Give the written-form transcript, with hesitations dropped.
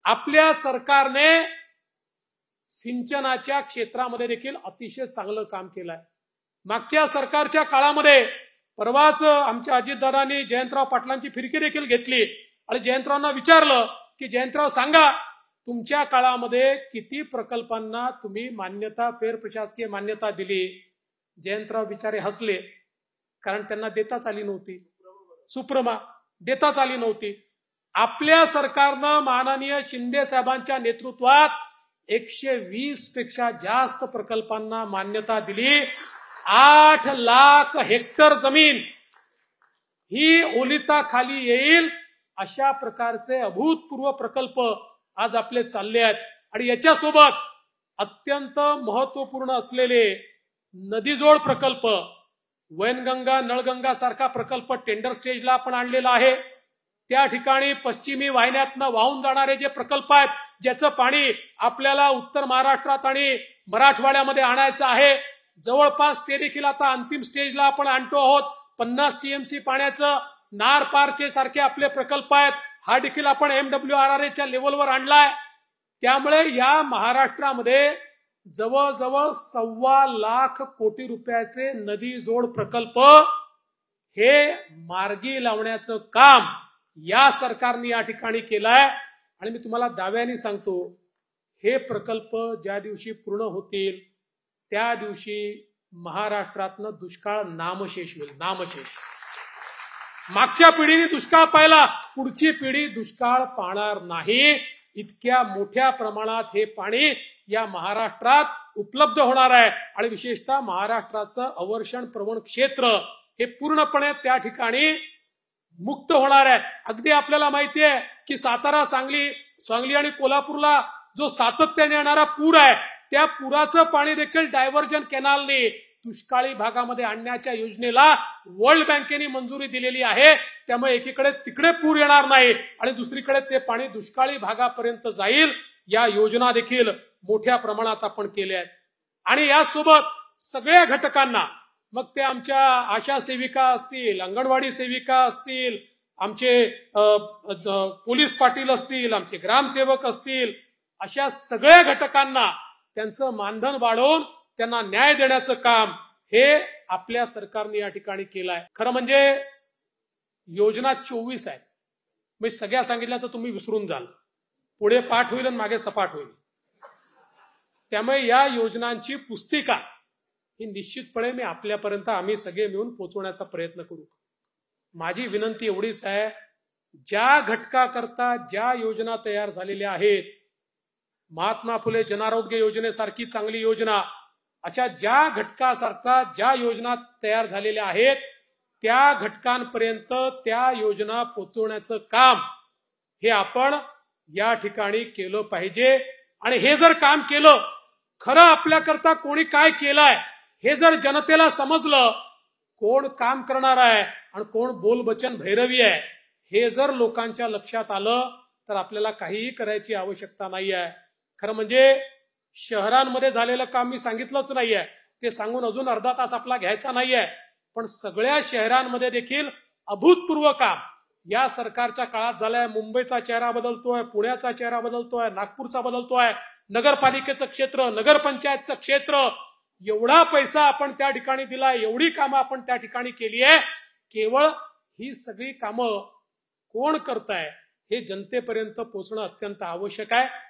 आपल्या सरकारने सिंचनाच्या क्षेत्रामध्ये देखील अतिशय चांगलं काम केलंय। मागच्या सरकारच्या काळामध्ये परवाच आमच्या अजितदादांनी जयंतराव पाटलांची फिरकी देखील घेतली आणि जयंतरावांना विचारलं की जयंतराव सांगा तुमच्या काळामध्ये किती प्रकल्पांना तुम्ही मान्यता फेर प्रशासकीय मान्यता दिली। जयंतराव बिचारे हसले, कारण त्यांना देताच आली नव्हती, सुप्रमा देताच आली नव्हती। आपल्या सरकारनं माननीय शिंदे साहेबांच्या नेतृत्वात 120 पेक्षा जास्त प्रकल्पांना मान्यता दिली। 8 लाख हेक्टर जमीन ही ओलिताखाली येईल अशा प्रकारचे अभूतपूर्व प्रकल्प आज आपले चालले आहेत। आणि याच्यासोबत अत्यंत महत्वपूर्ण असलेले नदीजोड प्रकल्प, वैनगंगा नळगंगा सारखा प्रकल्प टेंडर स्टेजला आपण आणलेला आहे। त्या ठिकाणी पश्चिमी वाहिन्यातनं वाहून जाणारे जे प्रकल्प आहेत, ज्याचं पाणी आपल्याला उत्तर महाराष्ट्रात आणि मराठवाड्यामध्ये आणायचं आहे, जवळपास ते देखील आता अंतिम स्टेजला आपण आणतो आहोत। 50 टीएमसी पाण्याचं नार पारचे सारखे आपले प्रकल्प आहेत, हा देखील आपण MWRRA लेवलवर आणलाय। त्यामुळे या महाराष्ट्रामध्ये जवळजवळ 1.25 लाख कोटी रुपयाचे नदी जोड प्रकल्प हे मार्गी लावण्याचं काम या सरकारने या ठिकाणी केलंय। आणि मी तुम्हाला दाव्याने सांगतो, हे प्रकल्प ज्या दिवशी पूर्ण होतील त्या दिवशी महाराष्ट्रातनं दुष्काळ नामशेष होईल, नामशेष। मागच्या पिढीने दुष्काळ पाहिला, पुढची पिढी दुष्काळ पाहणार नाही। इतक्या मोठ्या प्रमाणात हे पाणी या महाराष्ट्रात उपलब्ध होणार आहे आणि विशेषतः महाराष्ट्राचं अवर्षण प्रवण क्षेत्र हे पूर्णपणे त्या ठिकाणी मुक्त होणार आहे। अगदी आपल्याला माहिती आहे की सातारा, सांगली आणि कोल्हापूरला जो सातत्याने येणारा पूर आहे, त्या पुराचं पाणी देखील डायव्हर्जन कॅनलने दुष्काळी भागामध्ये आणण्याच्या योजनेला वर्ल्ड बँकेने मंजुरी दिलेली आहे। त्यामुळे एकीकडे तिकडे पूर येणार नाही आणि दुसरीकडे ते पाणी दुष्काळी भागापर्यंत जाईल। या योजना देखील मोठ्या प्रमाणात आपण केल्या आहेत। आणि यासोबत सगळ्या घटकांना, मग ते आमच्या आशा सेविका असतील, अंगणवाडी सेविका असतील, आमचे पोलीस पाटील असतील, आमचे ग्रामसेवक असतील, अशा सगळ्या घटकांना त्यांचं मानधन वाढवून त्यांना न्याय देण्याचं काम हे आपल्या सरकारने या ठिकाणी केलंय। खरं म्हणजे योजना 24 आहेत, मी सगळ्या सांगितल्या तर तुम्ही विसरून जाल, पुढे पाठ होईल आणि मागे सपाट होईल। त्यामुळे या योजनांची पुस्तिका ही निश्चितपणे मी आपल्यापर्यंत आम्ही सगळे मिळून पोहोचवण्याचा प्रयत्न करू। माझी विनंती एवढीच आहे, ज्या घटकाकरता ज्या योजना तयार झालेल्या आहेत, महात्मा फुले जनआरोग्य योजनेसारखी चांगली योजना, अशा ज्या घटकासारखा ज्या योजना तयार झालेल्या आहेत त्या घटकांपर्यंत त्या योजना पोहोचवण्याचं काम हे आपण या ठिकाणी केलं पाहिजे। आणि हे जर काम केलं, खरं आपल्याकरता कोणी काय केलंय हे जर जनतेला समजलं, कोण काम करणार आहे आणि कोण बोलबचन भैरवी आहे हे जर लोकांच्या लक्षात आलं तर आपल्याला काहीही करायची आवश्यकता नाही आहे। खरं म्हणजे शहरांमध्ये झालेलं काम मी सांगितलंच नाहीये, ते सांगून अजून अर्धा तास आपला घ्यायचा नाहीये, पण सगळ्या शहरांमध्ये देखील अभूतपूर्व काम या सरकारच्या काळात झालंय। मुंबईचा चेहरा बदलतोय, पुण्याचा चेहरा बदलतोय, नागपूरचा बदलतोय, नगरपालिकेचं क्षेत्र, नगरपंचायतचं क्षेत्र, एवढा पैसा आपण त्या ठिकाणी दिलाय, एवढी कामं आपण त्या ठिकाणी केली आहे। केवळ ही सगळी कामं कोण करताय हे जनतेपर्यंत पोहोचणं अत्यंत आवश्यक आहे।